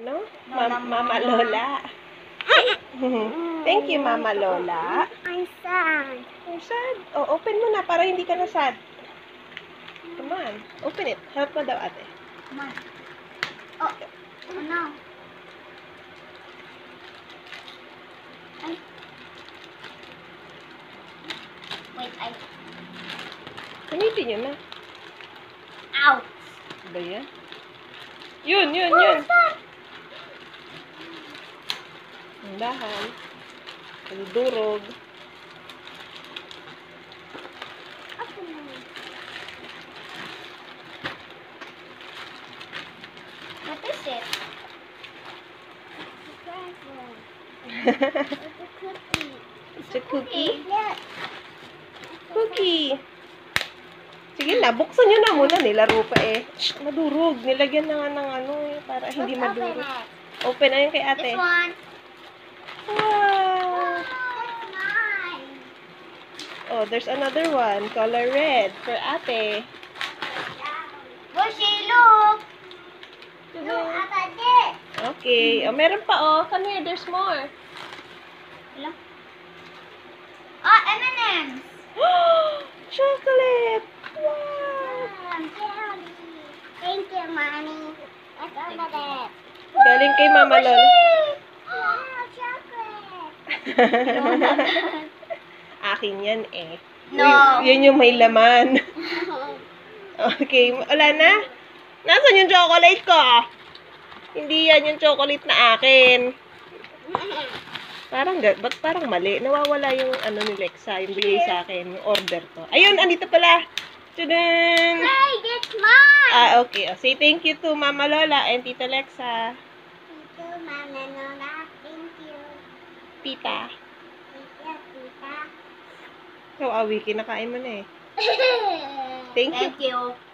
Ano? Mama Lola. Thank you, Mama Lola. I'm sad. You're sad? Oh, open mo na para hindi ka na sad. Come on. Open it. Help mo daw, ate. Come on. Oh no. Ay. Wait, Gamitin yun na. Ow! Ba yan? Yun. Ang dahan. Durog. What is it? It's a cookie. Look. Cookie. Sige na, buksan nyo na muna. Nilaro pa eh. Shh, madurog. Nilagyan na nga ng ano eh, para hindi Let's madurog. open it. Open na yun kay ate. This one. Wow. It's mine. Oh, there's another one. Color red for ate. Bushi, look. Look at this. Okay. Oh, meron pa oh. Come here, there's more. Hello? Oh, M&M's. Chocolate! Wow! Thank you, Mommy. Let's open it. Galing kay Mama Lola. Oh, chocolate. Akin yan eh. No. Yun yung may laman. Okay, wala na? Nasaan yung chocolate ko? Hindi yan yung chocolate na akin. Ba't parang mali? Nawawala yung ano ni Lexa, yung bigay sa akin, yung order ko. Ayun, andito pala. Tudun! Hey, that's mine. Ah, okay. Oh, say thank you to Mama Lola and Tita Lexa. Thank you, Mama Lola. Thank you. Tita. Thank you, Tita. So, Awi, kinakain mo na eh. Thank you. Thank you.